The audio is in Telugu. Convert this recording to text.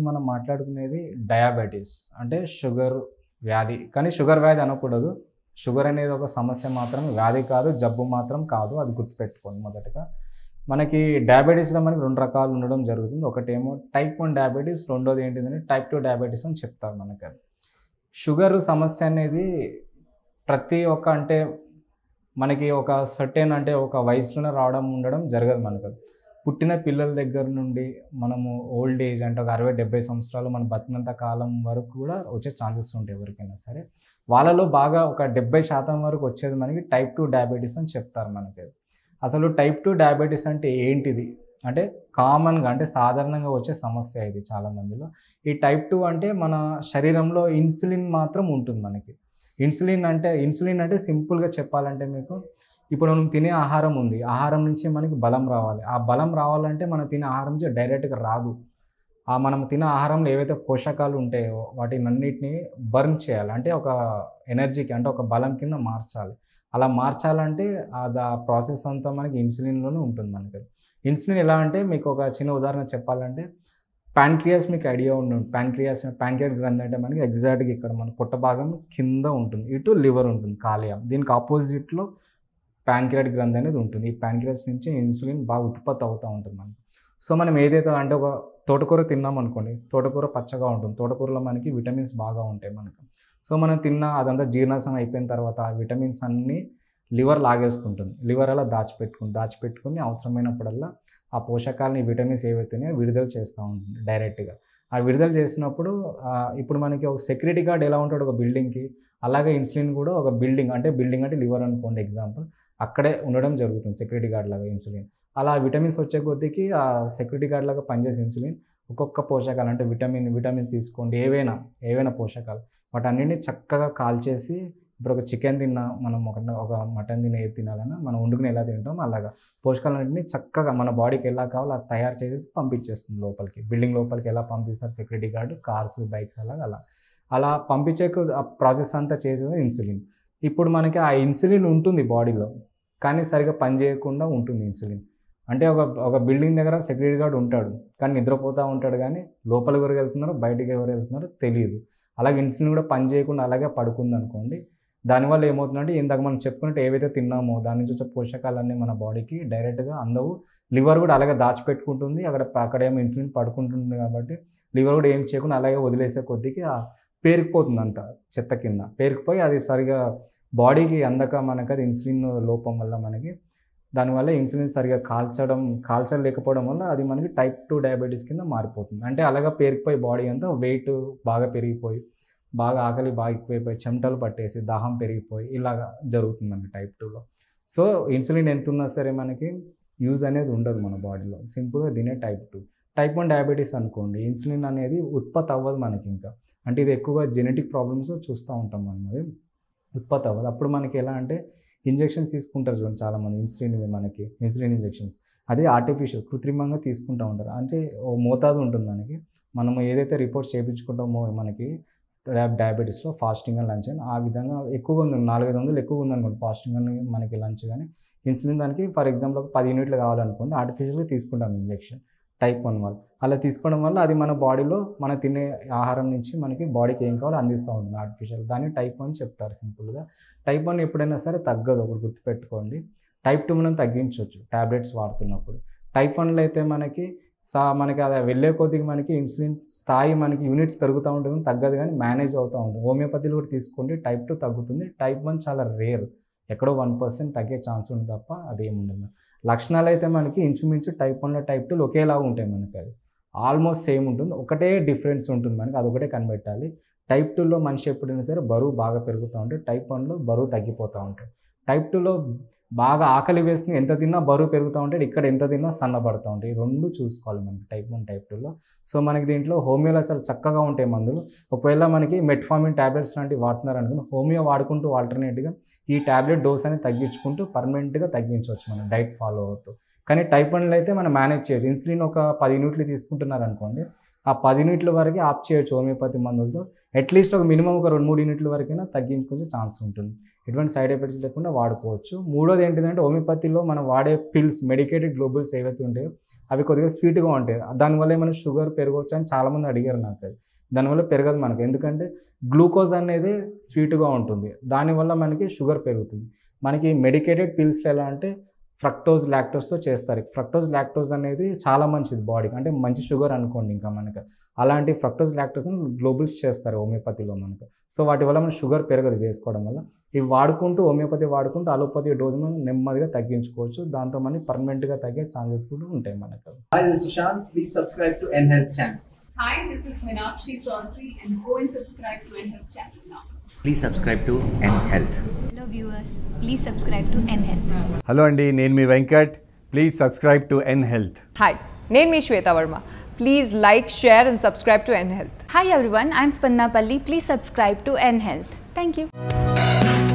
మనం మాట్లాడుకునేది డయాబెటీస్ అంటే షుగర్ వ్యాధి. కానీ షుగర్ వ్యాధి అనకూడదు. షుగర్ అనేది ఒక సమస్య మాత్రమే, వ్యాధి కాదు, జబ్బు మాత్రం కాదు. అది గుర్తుపెట్టుకోండి మొదటగా. మనకి డయాబెటీస్‌లో మనకి 2 రకాలు ఉండడం జరుగుతుంది. ఒకటేమో టైప్ 1 డయాబెటీస్, రెండోది ఏంటిదంటే టైప్ 2 డయాబెటీస్ అని చెప్తారు మనకది. షుగర్ సమస్య అనేది ప్రతి ఒక్క అంటే మనకి ఒక సర్టెన్ అంటే ఒక వయసులోనే రావడం ఉండడం జరగదు మనకది. పుట్టిన పిల్లల దగ్గర నుండి మనము ఓల్డ్ ఏజ్ అంటే ఒక 60, 70 సంవత్సరాలు మనం బతికినంత కాలం వరకు కూడా వచ్చే ఛాన్సెస్ ఉంటాయి ఎవరికైనా సరే. వాళ్ళలో బాగా ఒక 70% వరకు వచ్చేది మనకి టైప్ 2 డయాబెటీస్ అని చెప్తారు మనకది. అసలు టైప్ 2 డయాబెటీస్ అంటే ఏంటిది? అంటే కామన్‌గా అంటే సాధారణంగా వచ్చే సమస్య ఇది చాలామందిలో. ఈ టైప్ 2 అంటే మన శరీరంలో ఇన్సులిన్ మాత్రం ఉంటుంది మనకి. ఇన్సులిన్ అంటే సింపుల్‌గా చెప్పాలంటే మీకు ఇప్పుడు మనం తినే ఆహారం ఉంది. ఆహారం నుంచి మనకి బలం రావాలి. ఆ బలం రావాలంటే మనం తినే ఆహారం నుంచి డైరెక్ట్‌గా రాదు. మనం తినే ఆహారంలో ఏవైతే పోషకాలు ఉంటాయో వాటినన్నిటిని బర్న్ చేయాలి. అంటే ఒక ఎనర్జీకి అంటే ఒక బలం కింద మార్చాలి. అలా మార్చాలంటే ఆ ప్రాసెస్ అంతా మనకి ఇన్సులిన్‌లోనే ఉంటుంది మనకి. ఇన్సులిన్ ఎలా అంటే మీకు ఒక చిన్న ఉదాహరణ చెప్పాలంటే పాన్‌క్రియాస్ మీకు ఐడియా ప్యాంక్రియాటిక్ గ్రంథి అంటే మనకి ఎగ్జాక్ట్‌గా ఇక్కడ మన పొట్ట భాగం కింద ఉంటుంది. ఇటు లివర్ ఉంటుంది కాలేయం. దీనికి ఆపోజిట్‌లో ప్యాంక్రియాటిక్ గ్రంథి అనేది ఉంటుంది. ఈ ప్యాంక్రియాస్ నుంచి ఇన్సులిన్ బాగా ఉత్పత్తి అవుతూ ఉంటుంది మనకి. సో మనం ఏదైతే అంటే ఒక తోటకూర తిన్నామనుకోండి, తోటకూర పచ్చగా ఉంటుంది. తోటకూరలో మనకి విటమిన్స్ బాగా ఉంటాయి మనకు. సో మనం తిన్న అదంతా జీర్ణాశయం అయిపోయిన తర్వాత ఆ విటమిన్స్ అన్నీ లివర్ లాగేసుకుంటుంది. లివర్ అలా దాచిపెట్టుకొని అవసరమైనప్పుడల్లా ఆ పోషకాలని, విటమిన్స్ ఏవైతున్నాయో విడుదల చేస్తూ ఉంటుంది డైరెక్ట్‌గా. ఆ విడుదల చేసినప్పుడు ఇప్పుడు మనకి ఒక సెక్యూరిటీ గార్డ్ ఎలా ఉంటాడు ఒక బిల్డింగ్‌కి, అలాగే ఇన్సులిన్ కూడా ఒక బిల్డింగ్ అంటే లివర్ అనుకోండి ఎగ్జాంపుల్. అక్కడే ఉండడం జరుగుతుంది సెక్యూరిటీ గార్డ్ లాగా ఇన్సులిన్. అలా విటమిన్స్ వచ్చే కొద్దికి ఆ సెక్యూరిటీ గార్డ్ లాగా పనిచేసే ఇన్సులిన్ ఒక్కొక్క పోషకాలు అంటే విటమిన్స్ తీసుకోండి ఏవైనా పోషకాలు వాటన్నిటిని చక్కగా కాల్చేసి ఇప్పుడు ఒక చికెన్ తిన్నా మనం ఒక మటన్ తిని ఏది తినాలన్నా మనం వండుకుని ఎలా తింటామో అలాగా పోషకాలన్నింటినీ చక్కగా మన బాడీకి ఎలా కావాలో అది తయారు చేసి పంపించేస్తుంది లోపలికి. బిల్డింగ్ లోపలికి ఎలా పంపిస్తారు సెక్యూరిటీ గార్డ్, కార్స్, బైక్స్ అలా పంపించే ఆ ప్రాసెస్ అంతా చేసేది ఇన్సులిన్. ఇప్పుడు మనకి ఆ ఇన్సులిన్ ఉంటుంది బాడీలో, కానీ సరిగ్గా పనిచేయకుండా ఉంటుంది ఇన్సులిన్. అంటే ఒక బిల్డింగ్ దగ్గర సెక్యూరిటీ గార్డ్ ఉంటాడు, కానీ నిద్రపోతూ ఉంటాడు, కానీ లోపలికి ఎవరు వెళ్తున్నారో బయటికి ఎవరు వెళ్తున్నారో తెలియదు. అలాగే ఇన్సులిన్ కూడా పని చేయకుండా అలాగే పడుకుందనుకోండి, దానివల్ల ఏమవుతుందంటే ఇందాక మనం చెప్పుకున్నట్టు ఏవైతే తిన్నామో దాని నుంచి వచ్చే పోషకాలన్నీ మన బాడీకి డైరెక్ట్‌గా అందవు. లివర్ కూడా అలాగే దాచిపెట్టుకుంటుంది. అక్కడేమో ఇన్సులిన్ పడుకుంటుంది కాబట్టి లివర్ కూడా ఏం చేయకుండా అలాగే వదిలేసే కొద్దికి పేరుకుపోతుంది అంతా చెత్త కింద. పేరుకుపోయి అది సరిగా బాడీకి అందక మనకది ఇన్సులిన్ లోపం వల్ల మనకి దానివల్ల ఇన్సులిన్ సరిగ్గా కాల్చలేకపోవడం వల్ల అది మనకి టైప్ 2 డయాబెటీస్ కింద మారిపోతుంది. అంటే అలాగా పేరుకుపోయి బాడీ అంతా వెయిట్ బాగా పెరిగిపోయి, బాగా ఆకలి బాగా ఎక్కువైపోయి, చెమటలు పట్టేసి, దాహం పెరిగిపోయి ఇలాగ జరుగుతుందండి టైప్ 2లో. సో ఇన్సులిన్ ఎంతున్నా సరే మనకి యూజ్ అనేది ఉండదు మన బాడీలో. సింపుల్‌గా దీన్నే టైప్ 2. టైప్ 1 డయాబెటీస్ అనుకోండి, ఇన్సులిన్ అనేది ఉత్పత్తి అవ్వదు మనకింకా. అంటే ఇది ఎక్కువగా జెనెటిక్ ప్రాబ్లమ్స్ చూస్తూ ఉంటాం మనం అది. ఉత్పత్తి అవ్వదు. అప్పుడు మనకి ఎలా అంటే ఇంజెక్షన్స్ తీసుకుంటారు చూడండి చాలామంది ఇన్సులిన్ ఇంజెక్షన్స్. అది ఆర్టిఫిషియల్ కృత్రిమంగా తీసుకుంటూ ఉంటారు. అంటే ఓ మోతాదు ఉంటుంది మనకి. మనము ఏదైతే రిపోర్ట్స్ చేపించుకుంటామో మనకి డయాబెటీస్‌లో ఫాస్టింగ్ అండ్ లంచ్ అని ఆ విధంగా ఎక్కువగా ఉంది. 4, 5 వందలు ఎక్కువగా ఉందనుకోండి ఫాస్టింగ్ అని మనకి లంచ్ గానీ, ఇన్సులిన్ దానికి ఫర్ ఎగ్జాంపుల్ ఒక 10 యూనిట్లు కావాలనుకోండి ఆర్టిఫిషియల్‌గా తీసుకుంటాం ఇంజెక్షన్ టైప్ 1 వాళ్ళు. అలా తీసుకోవడం వల్ల అది మన బాడీలో మనం తినే ఆహారం నుంచి మనకి బాడీకి ఏం కావాలో అందిస్తూ ఉంటుంది ఆర్టిఫిషియల్. దాన్ని టైప్ 1 చెప్తారు సింపుల్‌గా. టైప్ 1 ఎప్పుడైనా సరే తగ్గదు, ఒకటి గుర్తుపెట్టుకోండి. టైప్ 2 మనం తగ్గించొచ్చు టాబ్లెట్స్ వాడుతున్నప్పుడు. టైప్ 1లో అయితే మనకి అది వెళ్ళే కొద్దిగా మనకి ఇన్సులిన్ స్థాయి మనకి యూనిట్స్ పెరుగుతూ ఉంటుంది, తగ్గదు కానీ మేనేజ్ అవుతూ ఉంటుంది. హోమియోపతిలో కూడా తీసుకోండి టైప్ 2 తగ్గుతుంది. టైప్ 1 చాలా రేర్. ఎక్కడో 1% తగ్గే ఛాన్స్ ఉంది తప్ప అదేముండదు. లక్షణాలు అయితే మనకి ఇంచుమించు టైప్ 1లో టైప్ 2లో ఒకేలాగా ఉంటాయి మనకి. అది ఆల్మోస్ట్ సేమ్ ఉంటుంది. ఒకటే డిఫరెన్స్ ఉంటుంది మనకి, అదొకటే కనిపెట్టాలి. టైప్ 2లో మనిషి ఎప్పుడైనా సరే బరువు బాగా పెరుగుతూ ఉంటే, టైప్ 1లో బరువు తగ్గిపోతూ ఉంటాడు. టైప్ 2లో బాగా ఆకలి వేస్తుంది, ఎంత తిన్నా బరువు పెరుగుతూ ఉంటాడు, ఇక్కడ ఎంత తిన్నా సన్నబడుతూ ఉంటాయి. ఈ 2 చూసుకోవాలి మనకి టైప్ 1, టైప్ 2లో. సో మనకి దీంట్లో హోమియోలో చాలా చక్కగా ఉంటాయి మందులు. ఒకవేళ మనకి మెట్ఫార్మిన్ టాబ్లెట్స్ లాంటివి వాడుతున్నారనుకోండి, హోమియో వాడుకుంటూ ఆల్టర్నేట్‌గా ఈ టాబ్లెట్ డోస్ అనేది తగ్గించుకుంటూ పర్మనెంట్‌గా తగ్గించవచ్చు మనం డైట్ ఫాలో అవుతూ. కానీ టైప్ 1లో అయితే మనం మేనేజ్ చేయొచ్చు. ఇన్సులిన్ ఒక 10 యూనిట్లు తీసుకుంటున్నారు అనుకోండి, ఆ 10 యూనిట్ల వరకు ఆప్ చేయొచ్చు హోమియోపతి మందులతో. అట్లీస్ట్ ఒక మినిమం ఒక 2-3 యూనిట్ల వరకైనా తగ్గించుకునే ఛాన్స్ ఉంటుంది. ఎటువంటి సైడ్ ఎఫెక్ట్స్ లేకుండా వాడుకోవచ్చు. మూడోది ఏంటిదంటే హోమియోపతిలో మనం వాడే పిల్స్, మెడికేటెడ్ గ్లోబుల్స్ ఏవైతే ఉంటాయో అవి కొద్దిగా స్వీట్గా ఉంటాయి. దానివల్ల ఏమైనా షుగర్ పెరగవచ్చు అని చాలామంది అడిగారు నాకు. అది దానివల్ల పెరగదు మనకు, ఎందుకంటే గ్లూకోజ్ అనేది స్వీట్గా ఉంటుంది, దానివల్ల మనకి షుగర్ పెరుగుతుంది. మనకి మెడికేటెడ్ పిల్స్లో ఎలా అంటే ఫ్రక్టోజ్ లాక్టోజ్తో చేస్తారు. ఫ్రక్టోజ్ లాక్టోజ్ అనేది చాలా మంచిది బాడీకి, అంటే మంచి షుగర్ అనుకోండి. ఇంకా మనకు అలాంటి ఫ్రక్టోజ్ లాక్టోజ్ గ్లోబుల్స్ చేస్తారు హోమియోపతిలో మనకు. సో వాటి వల్ల మన షుగర్ పెరగదు వేసుకోవడం వల్ల. ఇవి వాడుకుంటూ హోమియోపతి వాడుకుంటూ అలోపతి డోస్ మనం నెమ్మదిగా తగ్గించుకోవచ్చు. దాంతో మనకి పర్మనెంట్గా తగ్గే ఛాన్సెస్ కూడా ఉంటాయి మనకు. Hi, this is Sushant. Please subscribe to NHealth channel. Hi, this is Meenakshi Chaudhary and go and subscribe to NHealth channel now. Please subscribe to NHealth. Hello viewers, please subscribe to NHealth. Hello అండి, నేను మీ Venkat. Please subscribe to NHealth. Hi, name me Shweta Verma. Please like, share and subscribe to NHealth. Hi everyone, I'm Spanna Palli. Please subscribe to NHealth. Thank you.